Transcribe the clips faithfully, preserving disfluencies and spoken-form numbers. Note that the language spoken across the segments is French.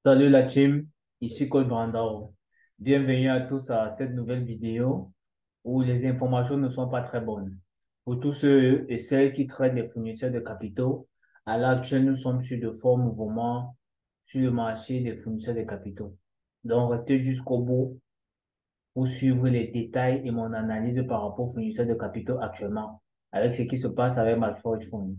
Salut la team, ici Cole Brandao. Bienvenue à tous à cette nouvelle vidéo où les informations ne sont pas très bonnes. Pour tous ceux et celles qui traitent les fournisseurs de capitaux, à l'heure actuelle, nous sommes sur de forts mouvements sur le marché des fournisseurs de capitaux. Donc, restez jusqu'au bout pour suivre les détails et mon analyse par rapport aux fournisseurs de capitaux actuellement, avec ce qui se passe avec Malfoy Fund.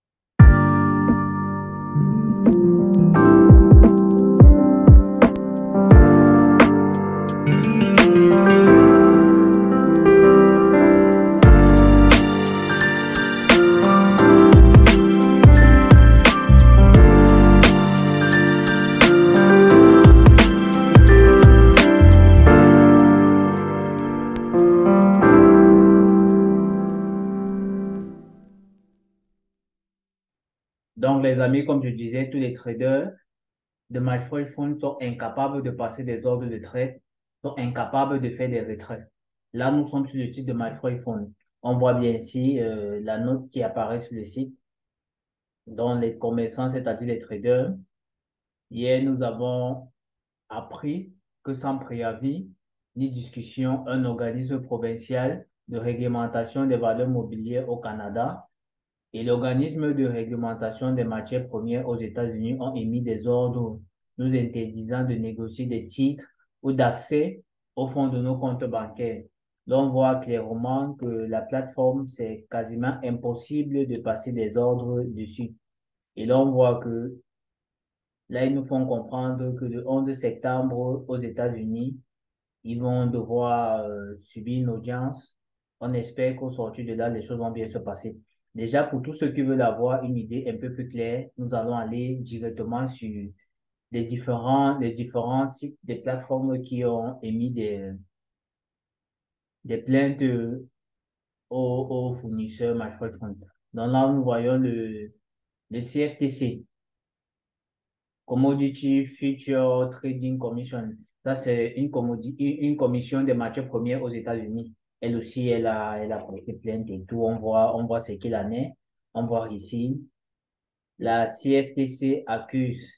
Donc, les amis, comme je disais, tous les traders de Malfoy Fund sont incapables de passer des ordres de trade, sont incapables de faire des retraits. Là, nous sommes sur le site de Malfoy Fund. On voit bien ici euh, la note qui apparaît sur le site, dont les commerçants, c'est-à-dire les traders. Hier, nous avons appris que sans préavis ni discussion, un organisme provincial de réglementation des valeurs mobilières au Canada et l'organisme de réglementation des matières premières aux États-Unis ont émis des ordres nous interdisant de négocier des titres ou d'accès au fond de nos comptes bancaires. Là, on voit clairement que la plateforme, c'est quasiment impossible de passer des ordres dessus. Et là, on voit que là, ils nous font comprendre que le onze septembre aux États-Unis, ils vont devoir euh, subir une audience. On espère qu'au sortir de là, les choses vont bien se passer. Déjà, pour tous ceux qui veulent avoir une idée un peu plus claire, nous allons aller directement sur les différents, les différents sites, des plateformes qui ont émis des, des plaintes aux, aux fournisseurs Matchpoint Fund. Donc là, nous voyons le, le C F T C, Commodity Future Trading Commission. Ça, c'est une, commodi- une commission des matières premières aux États-Unis. Elle aussi, elle a, elle a porté plainte et tout. On voit, on voit ce qu'il en est. On voit ici. La C F T C accuse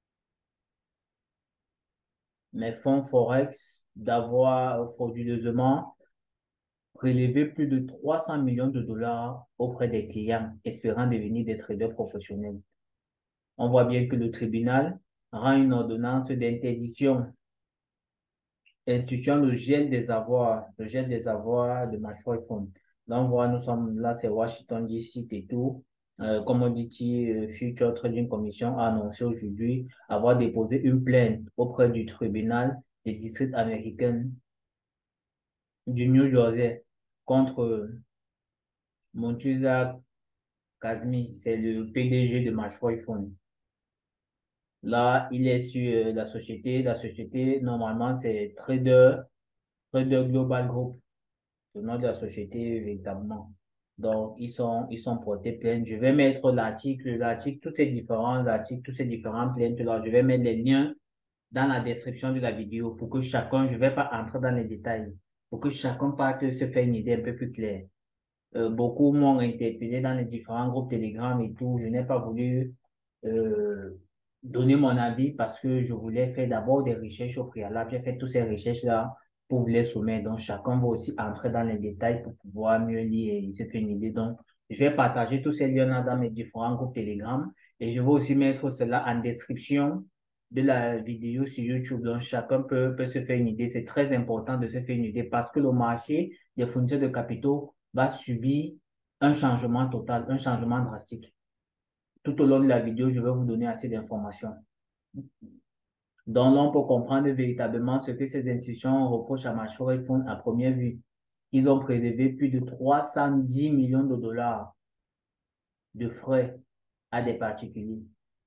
mes fonds Forex d'avoir frauduleusement prélevé plus de trois cents millions de dollars auprès des clients espérant devenir des traders professionnels. On voit bien que le tribunal rend une ordonnance d'interdiction instituant le gel des avoirs, le gel des avoirs de Malfoy Fund. Là, on voit, nous sommes là, c'est Washington, D C et tout. Euh, Commodity euh, Future Trading Commission a annoncé aujourd'hui avoir déposé une plainte auprès du tribunal des districts américains du New Jersey contre Montuza Kazmi, c'est le P D G de Malfoy Fund. Là, il est sur euh, la société. La société, normalement, c'est Trader, Trader Global Group, le nom de la société véritablement. Donc, ils sont, ils sont portés plainte. Je vais mettre l'article, l'article, tous ces différents articles, tous ces différents plaintes-là. Je vais mettre les liens dans la description de la vidéo pour que chacun, je ne vais pas entrer dans les détails, pour que chacun parte se faire une idée un peu plus claire. Euh, beaucoup m'ont interpellé dans les différents groupes Telegram et tout. Je n'ai pas voulu euh, donner mon avis parce que je voulais faire d'abord des recherches au préalable. J'ai fait toutes ces recherches-là pour vous les soumettre. Donc, chacun va aussi entrer dans les détails pour pouvoir mieux lire et se faire une idée. Donc, je vais partager tous ces liens-là dans mes différents groupes Telegram et je vais aussi mettre cela en description de la vidéo sur YouTube. Donc, chacun peut, peut se faire une idée. C'est très important de se faire une idée parce que le marché des fournisseurs de capitaux va subir un changement total, un changement drastique. Tout au long de la vidéo, je vais vous donner assez d'informations. Donc, là, on peut comprendre véritablement ce que ces institutions reprochent à Mashore Fund à première vue. Ils ont prélevé plus de trois cent dix millions de dollars de frais à des particuliers.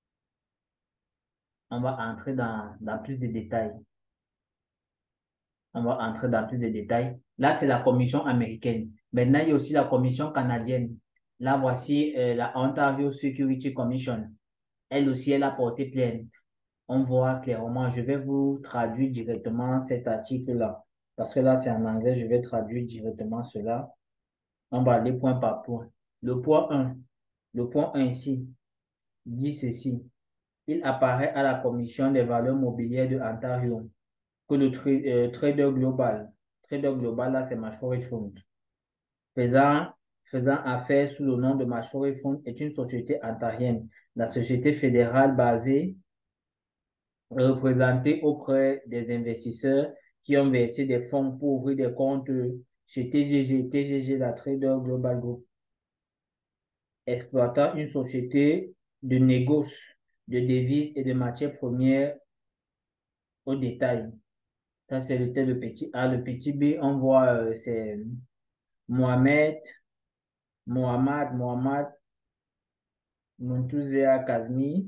On va entrer dans, dans plus de détails. On va entrer dans plus de détails. Là, c'est la commission américaine. Maintenant, il y a aussi la commission canadienne. Là, voici euh, la Ontario Security Commission. Elle aussi, elle a porté plainte. On voit clairement, je vais vous traduire directement cet article-là. Parce que là, c'est en anglais, je vais traduire directement cela. On va aller point par point. Le point un, le point un ici, dit ceci. il apparaît à la Commission des valeurs mobilières de Ontario que le tra- euh, trader global, trader global, là, c'est Macquarie Fund, faisant, faisant affaire sous le nom de Macquarie Fund, est une société ontarienne, la société fédérale basée, représentée auprès des investisseurs qui ont versé des fonds pour ouvrir des comptes chez T G G, T G G, la Trader Global Group, exploitant une société de négoce de devises et de matières premières au détail. Ça, c'est le, le petit A. Le petit B, on voit, euh, c'est Mohamed, Mohamed, Mohamed Montouzea Kazmi,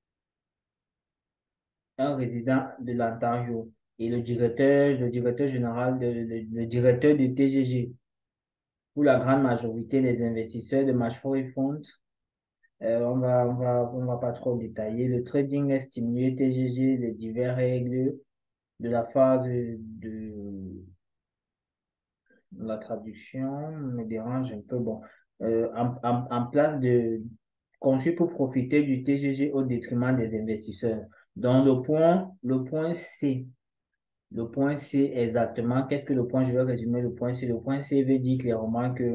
un résident de l'Ontario, et le directeur, le directeur général, de, le, le directeur du T G G. Pour la grande majorité des investisseurs de Macquarie Funds, euh, on va, on va, on va pas trop détailler. Le trading est stimulé T G G, les diverses règles de la phase de la traduction me dérange un peu. Bon, euh, en, en, en place de conçu pour profiter du T G G au détriment des investisseurs. Donc, le point, le point C, le point C exactement, qu'est-ce que le point, je vais résumer le point C. Le point C veut dire clairement que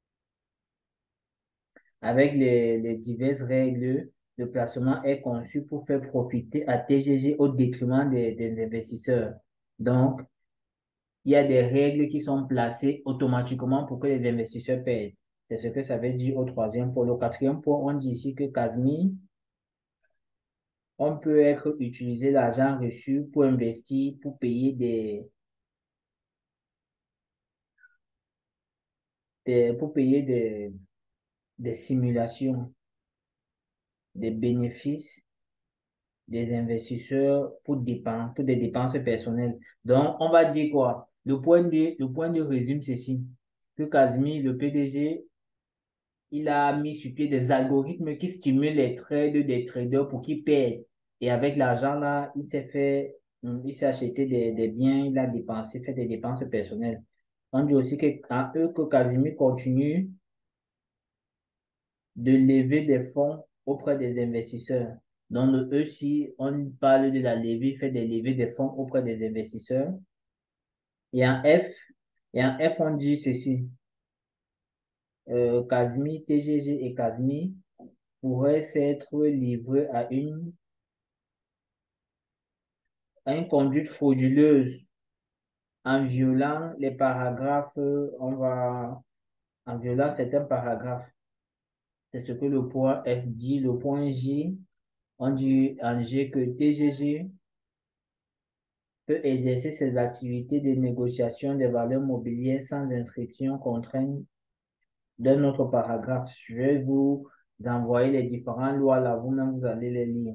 avec les, les diverses règles, le placement est conçu pour faire profiter à T G G au détriment des, des investisseurs. Donc, il y a des règles qui sont placées automatiquement pour que les investisseurs payent. C'est ce que ça veut dire au troisième point. Le quatrième point, on dit ici que Casmi, on peut être utilisé l'argent reçu pour investir, pour payer des, des pour payer des, des simulations des bénéfices des investisseurs pour dépenses, pour des dépenses personnelles. Donc, on va dire quoi? Le point de, le point de résume ceci, que Casmi, le P D G, il a mis sur pied des algorithmes qui stimulent les trades des traders pour qu'ils paient. Et avec l'argent là, il s'est fait, hum, il s'est acheté des, des biens, il a dépensé, fait des dépenses personnelles. On dit aussi qu'à eux que Casimir continue de lever des fonds auprès des investisseurs. Donc, le E, si on parle de la levée, il fait des levées des fonds auprès des investisseurs. Et en F, et en F, on dit ceci. Euh, Casmi, T G G et Casmi pourrait s'être livré à une, à une conduite frauduleuse en violant les paragraphes, on va, en violant certains paragraphes. C'est ce que le point F dit. Le point J, on dit en G que T G G peut exercer ses activités de négociation des valeurs mobilières sans inscription contrainte d'un autre paragraphe. Je vais vous envoyer les différentes lois là, vous-même vous allez les lire.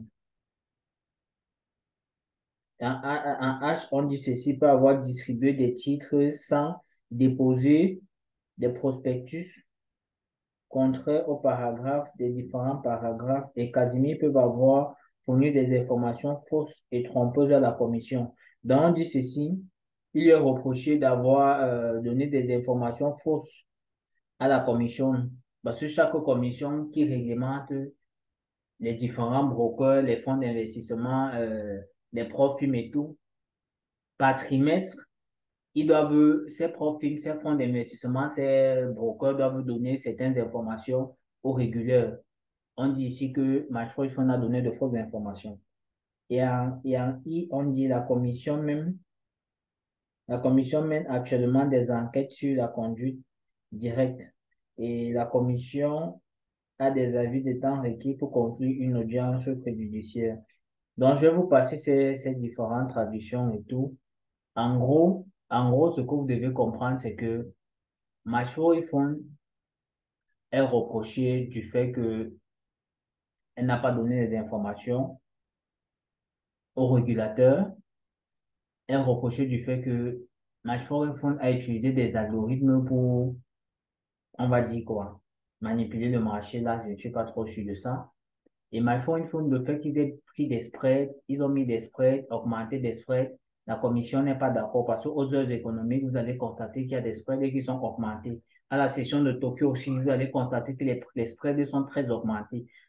En, en, en H, on dit ceci peut avoir distribué des titres sans déposer des prospectus contraires aux paragraphes des différents paragraphes et Cadimi peuvent avoir fourni des informations fausses et trompeuses à la commission. Donc, on dit ceci, il est reproché d'avoir euh, donné des informations fausses à la commission parce que chaque commission qui réglemente les différents brokers, les fonds d'investissement, euh, les profils et tout, par trimestre, ils doivent, ces profils, ces fonds d'investissement, ces brokers doivent donner certaines informations aux réguleurs. On dit ici que Matchpoint Fund a donné de fausses informations. Et en, et en I, on dit la commission même, la commission mène actuellement des enquêtes sur la conduite directe. Et la commission a des avis de temps requis pour conclure une audience préjudiciaire. Donc, je vais vous passer ces, ces différentes traductions et tout. En gros, en gros, ce que vous devez comprendre, c'est que Mashro Fund est reproché du fait qu'elle n'a pas donné les informations au régulateur, est reproché du fait que Mashro Fund a utilisé des algorithmes pour, on va dire quoi, manipuler le marché. Là, je ne suis pas trop sûr de ça. Et MyPhone Phone, le fait qu'ils aient pris des spreads, ils ont mis des spreads, augmenté des spreads, la commission n'est pas d'accord parce qu'aux heures économiques, vous allez constater qu'il y a des spreads qui sont augmentés. À la session de Tokyo aussi, vous allez constater que les, les spreads sont très augmentés.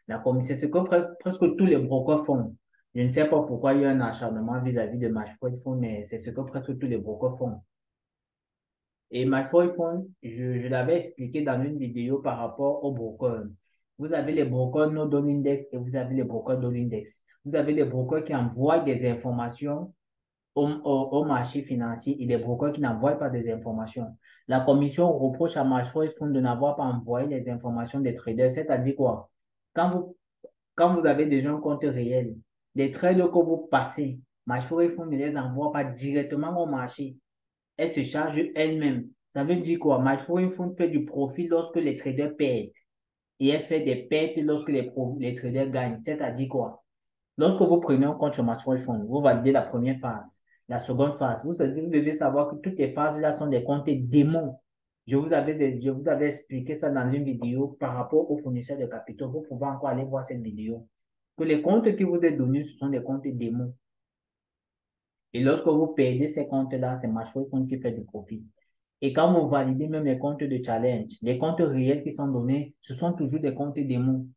La commission, c'est ce que pre- presque tous les brokers font. Je ne sais pas pourquoi il y a un acharnement vis-à-vis de Matchpoint Fund, mais c'est ce que presque tous les brokers font. Et Matchpoint Fund, je, je l'avais expliqué dans une vidéo par rapport aux brokers. Vous avez les brokers no doll index et vous avez les brokers doll index. Vous avez les brokers qui envoient des informations au, au, au marché financier et des brokers qui n'envoient pas des informations. La commission reproche à Matchpoint Fund de n'avoir pas envoyé les informations des traders, c'est-à-dire quoi? Quand vous, quand vous avez déjà un compte réel, les traders que vous passez, Matchpoint Fund ne les envoie pas directement au marché. Elle se charge elle-même. Ça veut dire quoi? Matchpoint Fund fait du profit lorsque les traders perdent et elle fait des pertes lorsque les, pro- les traders gagnent. C'est-à-dire quoi? Lorsque vous prenez un compte sur Matchpoint Fund, vous validez la première phase, la seconde phase. Vous, savez- vous devez savoir que toutes les phases-là sont des comptes démons. Je vous avais, des- je vous avais expliqué ça dans une vidéo par rapport aux fournisseurs de capitaux. Vous pouvez encore aller voir cette vidéo. Que les comptes qui vous est donnés, ce sont des comptes démons. Et lorsque vous perdez ces comptes-là, c'est Matchpoint Fund qui fait du profit. Et quand vous validez même les comptes de challenge, les comptes réels qui sont donnés, ce sont toujours des comptes démons.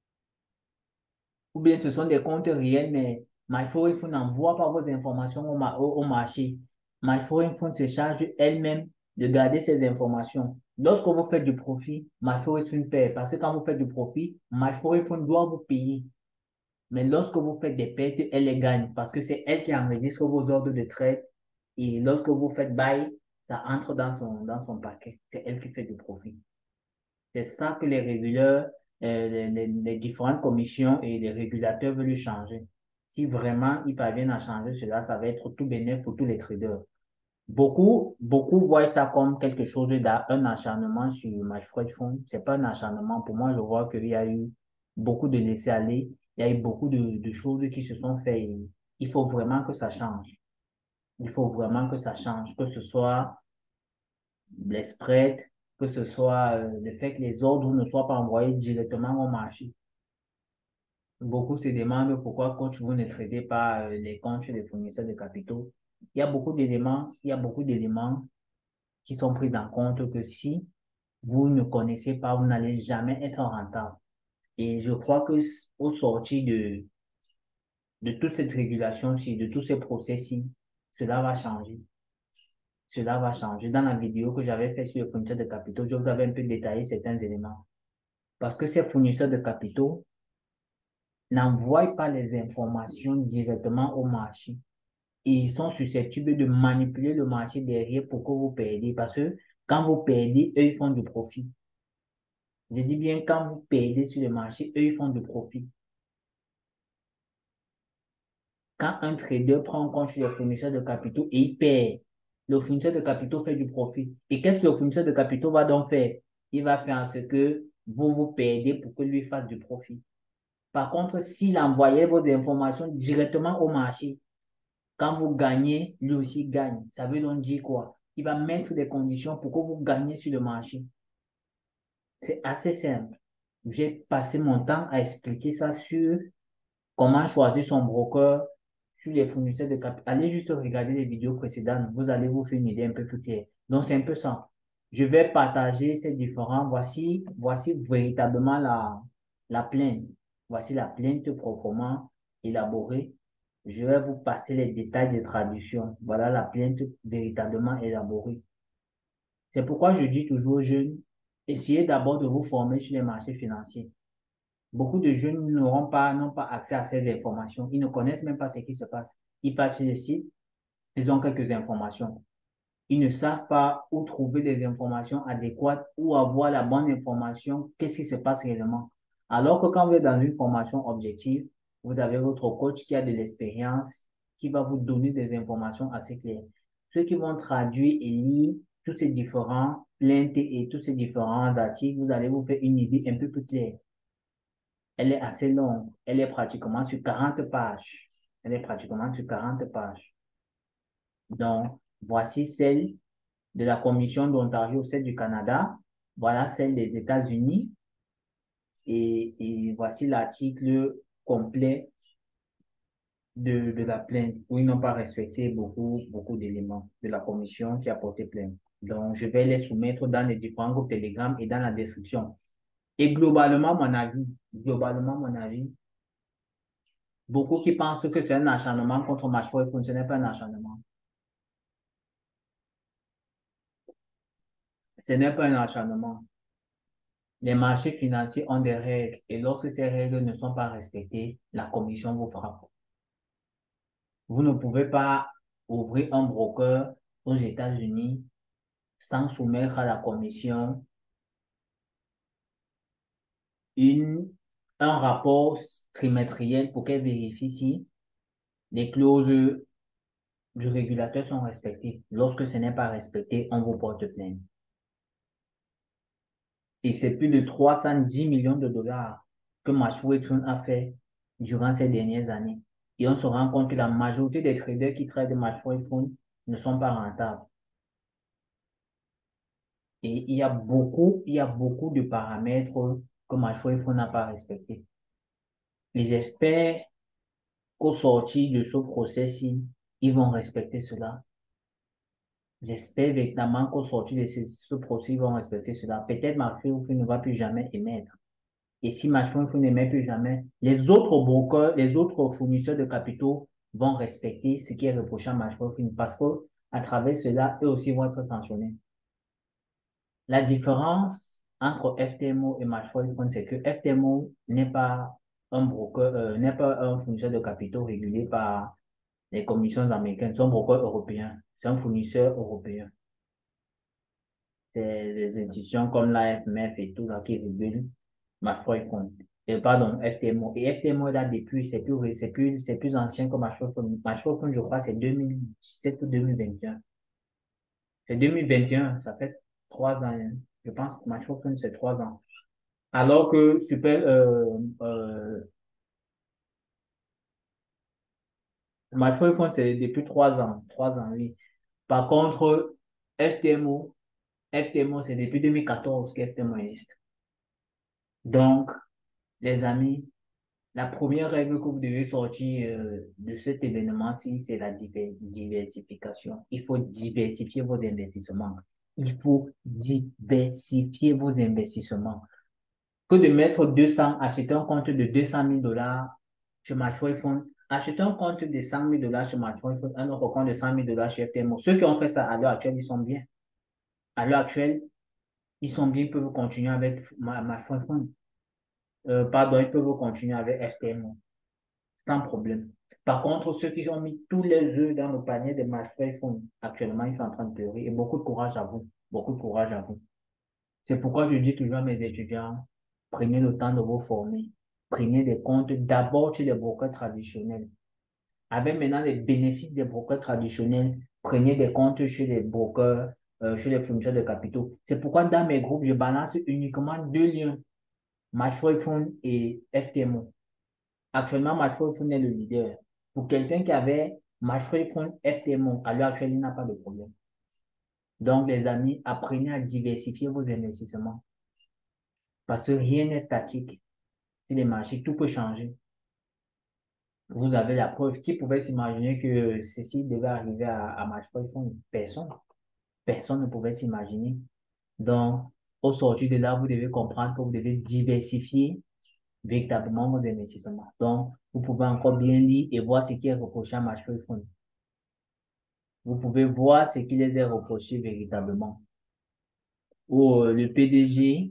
Ou bien ce sont des comptes réels, mais MyForeign n'envoie pas vos informations au, ma- au, au marché. MyForeign se charge elle-même de garder ces informations. Lorsque vous faites du profit, MyForeign paie. Parce que quand vous faites du profit, MyForeign doit vous payer. Mais lorsque vous faites des pertes, elle les gagne parce que c'est elle qui enregistre vos ordres de trade. Et lorsque vous faites buy, ça entre dans son, dans son paquet. C'est elle qui fait du profit. C'est ça que les réguleurs, euh, les, les- les différentes commissions et les régulateurs veulent changer. Si vraiment ils parviennent à changer cela, ça va être tout bénéfique pour tous les traders. Beaucoup, beaucoup voient ça comme quelque chose d'un acharnement sur MyFreud Fund. C'est pas un acharnement. Pour moi, je vois qu'il y a eu beaucoup de laisser-aller. Il y a eu beaucoup de, de choses qui se sont faites. Et il faut vraiment que ça change. Il faut vraiment que ça change. Que ce soit les spreads, que ce soit euh, le fait que les ordres ne soient pas envoyés directement au marché. Beaucoup se demandent pourquoi coach vous ne traitez pas euh, les comptes chez les fournisseurs de capitaux. Il y a beaucoup d'éléments, il y a beaucoup d'éléments qui sont pris en compte que si vous ne connaissez pas, vous n'allez jamais être rentable. Et je crois que s- au sortir de, de toute cette régulation-ci, de tous ces procès-ci, cela va changer. Cela va changer. Dans la vidéo que j'avais faite sur les fournisseurs de capitaux, je vous avais un peu détaillé certains éléments. Parce que ces fournisseurs de capitaux n'envoient pas les informations directement au marché. Et ils sont susceptibles de manipuler le marché derrière pour que vous perdiez. Parce que quand vous perdez, eux, ils font du profit. Je dis bien, quand vous perdez sur le marché, eux, ils font du profit. Quand un trader prend en compte sur le fournisseur de capitaux et il perd, le fournisseur de capitaux fait du profit. Et qu'est-ce que le fournisseur de capitaux va donc faire? Il va faire en sorte que vous vous perdez pour que lui fasse du profit. Par contre, s'il envoyait vos informations directement au marché, quand vous gagnez, lui aussi gagne. Ça veut donc dire quoi? Il va mettre des conditions pour que vous gagnez sur le marché. C'est assez simple. J'ai passé mon temps à expliquer ça sur comment choisir son broker sur les fournisseurs de capital. Allez juste regarder les vidéos précédentes. Vous allez vous faire une idée un peu plus claire. Donc, c'est un peu ça. Je vais partager ces différents. Voici, voici véritablement la, la plainte. Voici la plainte proprement élaborée. Je vais vous passer les détails de traduction. Voilà la plainte véritablement élaborée. C'est pourquoi je dis toujours aux jeunes, essayez d'abord de vous former sur les marchés financiers. Beaucoup de jeunes n'auront pas, n'ont pas accès à ces informations. Ils ne connaissent même pas ce qui se passe. Ils partent sur le site, ils ont quelques informations. Ils ne savent pas où trouver des informations adéquates, où avoir la bonne information, qu'est-ce qui se passe réellement. Alors que quand vous êtes dans une formation objective, vous avez votre coach qui a de l'expérience, qui va vous donner des informations assez claires. Ceux qui vont traduire et lire tous ces différents plaintes et tous ces différents articles, vous allez vous faire une idée un peu plus claire. Elle est assez longue. Elle est pratiquement sur quarante pages. Elle est pratiquement sur quarante pages. Donc, voici celle de la Commission d'Ontario, celle du Canada. Voilà celle des États-Unis. Et, et voici l'article complet de, de la plainte où ils n'ont pas respecté beaucoup, beaucoup d'éléments de la commission qui a porté plainte. Donc, je vais les soumettre dans les différents groupes Telegram et dans la description. Et globalement, mon avis, globalement, mon avis, beaucoup qui pensent que c'est un acharnement contre Mashford, ce n'est pas un acharnement. Ce n'est pas un acharnement. Les marchés financiers ont des règles et lorsque ces règles ne sont pas respectées, la commission vous frappe. Vous ne pouvez pas ouvrir un broker aux États-Unis sans soumettre à la commission une, un rapport trimestriel pour qu'elle vérifie si les clauses du régulateur sont respectées. Lorsque ce n'est pas respecté, on vous porte plainte. Et c'est plus de trois cent dix millions de dollars que Mashford a fait durant ces dernières années. Et on se rend compte que la majorité des traders qui traitent de Mashford ne sont pas rentables. Et il y a beaucoup, il y a beaucoup de paramètres que Mashford n'a pas respectés. Et j'espère qu'au sortir de ce procès-ci, ils vont respecter cela. J'espère véritablement qu'au sortir de ce, ce procès, ils vont respecter cela. Peut-être Mashford ne va plus jamais émettre. Et si Mashford n'émet plus jamais, les autres brokers, les autres fournisseurs de capitaux vont respecter ce qui est reproché à Mashford parce que à travers cela, eux aussi vont être sanctionnés. La différence entre F T M O et Mashford, c'est que F T M O n'est pas un broker, euh, n'est pas un fournisseur de capitaux régulé par les commissions américaines, c'est un broker européen, c'est un fournisseur européen. C'est des institutions comme l'A F M F et tout là qui régulent Mashford Fund. Et pardon, F T M O. Et F T M O là depuis, c'est plus, c'est plus, c'est plus ancien que Mashford Fund. Mashford Fund, je crois, c'est deux mille dix-sept ou deux mille vingt et un. C'est deux mille vingt et un, ça fait trois ans, hein. Je pense que Mashford Fund, c'est trois ans. Alors que Super, euh, euh, Mashford Fund, c'est depuis trois ans. Trois ans, oui. Par contre, F T M O, F T M O, c'est depuis deux mille quatorze que F T M O existe. Donc, les amis, la première règle que vous devez sortir euh, de cet événement-ci, c'est la diver- diversification. Il faut diversifier vos investissements. Il faut diversifier vos investissements. Que de mettre deux cents, acheter un compte de deux cent mille dollars chez Mashford Fund, acheter un compte de cent mille dollars chez Mashford Fund, un autre compte de cent mille dollars chez F T M O. Ceux qui ont fait ça à l'heure actuelle, ils sont bien. À l'heure actuelle, ils sont bien, ils peuvent continuer avec Mashford Fund. Euh, pardon, ils peuvent continuer avec F T M O. Sans problème. Par contre, ceux qui ont mis tous les œufs dans le panier des Mashford Fund, actuellement, ils sont en train de pleurer. Et beaucoup de courage à vous. Beaucoup de courage à vous. C'est pourquoi je dis toujours à mes étudiants, prenez le temps de vous former. Prenez des comptes d'abord chez les brokers traditionnels. Avec maintenant les bénéfices des brokers traditionnels, prenez des comptes chez les brokers, euh, chez les fournisseurs de capitaux. C'est pourquoi dans mes groupes, je balance uniquement deux liens, Mashford Fund et F T M O. Actuellement, Mashford Fund est le leader. Pour quelqu'un qui avait Mashford Fund, F T M O, à l'heure actuelle, il n'a pas de problème. Donc, les amis, apprenez à diversifier vos investissements. Parce que rien n'est statique. Sur les marchés, tout peut changer. Vous avez la preuve. Qui pouvait s'imaginer que ceci devait arriver à, à Mashford Fund? Personne. Personne ne pouvait s'imaginer. Donc, au sortir de là, vous devez comprendre que vous devez diversifier véritablement vos investissements. Donc, vous pouvez encore bien lire et voir ce qui est reproché à Mashford Fund. Vous pouvez voir ce qui les est reproché véritablement. Ou euh, le P D G,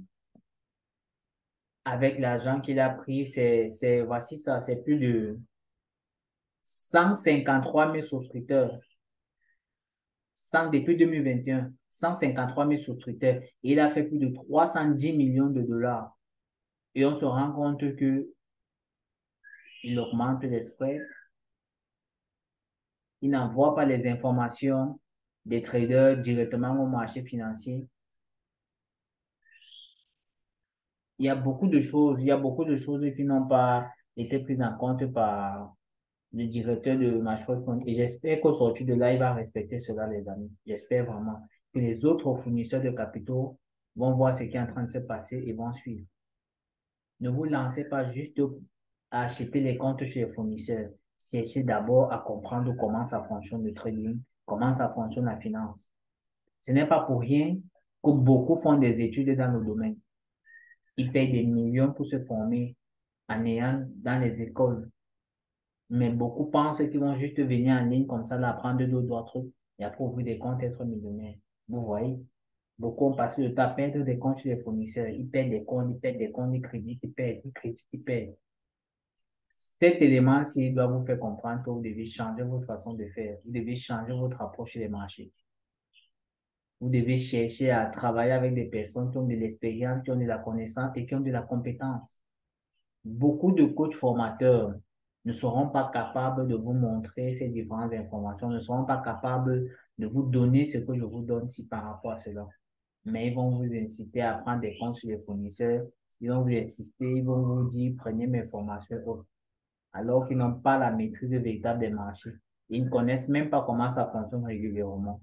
avec l'argent qu'il a pris, c'est, c'est, voici ça, c'est plus de cent cinquante-trois mille souscripteurs. cent, depuis deux mille vingt et un, cent cinquante-trois mille souscripteurs. Et il a fait plus de trois cent dix millions de dollars. Et on se rend compte que il augmente les spreads. Il n'envoie pas les informations des traders directement au marché financier. Il y a beaucoup de choses, il y a beaucoup de choses qui n'ont pas été prises en compte par le directeur de Mashford Fund. Et j'espère qu'au sortir de là, il va respecter cela, les amis. J'espère vraiment que les autres fournisseurs de capitaux vont voir ce qui est en train de se passer et vont suivre. Ne vous lancez pas juste à acheter les comptes chez les fournisseurs. Cherchez d'abord à comprendre comment ça fonctionne le trading, comment ça fonctionne la finance. Ce n'est pas pour rien que beaucoup font des études dans le domaine. Ils payent des millions pour se former en ayant dans les écoles. Mais beaucoup pensent qu'ils vont juste venir en ligne comme ça, là, apprendre deux, trois trucs et après ouvrir des comptes, être millionnaire. Vous voyez? Beaucoup ont passé le temps à perdre des comptes chez les fournisseurs. Ils perdent des comptes, ils perdent des comptes, ils créditent, ils perdent, ils créditent, ils perdent. Cet élément-ci doit vous faire comprendre que vous devez changer votre façon de faire. Vous devez changer votre approche sur les marchés. Vous devez chercher à travailler avec des personnes qui ont de l'expérience, qui ont de la connaissance et qui ont de la compétence. Beaucoup de coachs formateurs ne seront pas capables de vous montrer ces différentes informations, ne seront pas capables de vous donner ce que je vous donne si par rapport à cela. Mais ils vont vous inciter à prendre des comptes sur les fournisseurs, ils vont vous insister, ils vont vous dire, prenez mes formations, autres, alors qu'ils n'ont pas la maîtrise véritable des marchés. Ils ne connaissent même pas comment ça fonctionne régulièrement.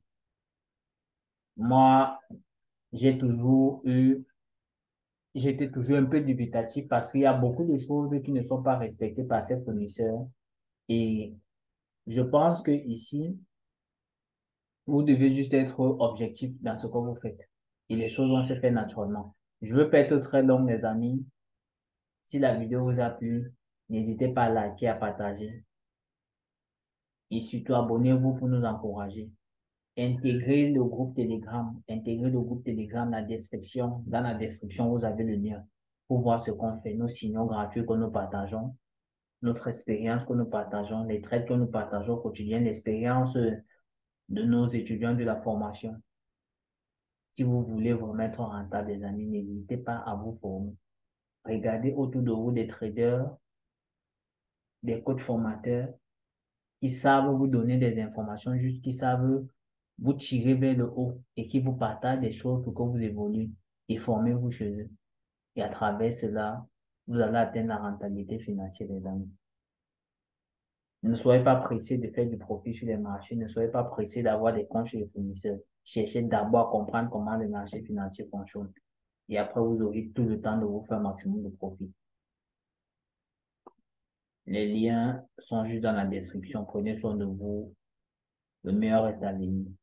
Moi, j'ai toujours eu, j'étais toujours un peu dubitatif parce qu'il y a beaucoup de choses qui ne sont pas respectées par ces fournisseurs. Et je pense que ici, vous devez juste être objectif dans ce que vous faites. Et les choses vont se faire naturellement. Je veux pas être très long, les amis. Si la vidéo vous a plu, n'hésitez pas à liker, à partager. Et surtout, abonnez-vous pour nous encourager. Intégrez le groupe Telegram. Intégrez le groupe Telegram dans la description. Dans la description, vous avez le lien pour voir ce qu'on fait, nos signaux gratuits que nous partageons, notre expérience que nous partageons, les traites que nous partageons au quotidien, l'expérience de nos étudiants de la formation. Si vous voulez vous mettre en rentable, les amis, n'hésitez pas à vous former. Regardez autour de vous des traders, des coachs formateurs qui savent vous donner des informations, juste qui savent vous tirer vers le haut et qui vous partagent des choses pour que vous évoluez et formez-vous chez eux. Et à travers cela, vous allez atteindre la rentabilité financière, les amis. Ne soyez pas pressés de faire du profit sur les marchés. Ne soyez pas pressés d'avoir des comptes chez les fournisseurs. Cherchez d'abord à comprendre comment le marché financier fonctionne. Et après, vous aurez tout le temps de vous faire un maximum de profit. Les liens sont juste dans la description. Prenez soin de vous. Le meilleur reste à venir.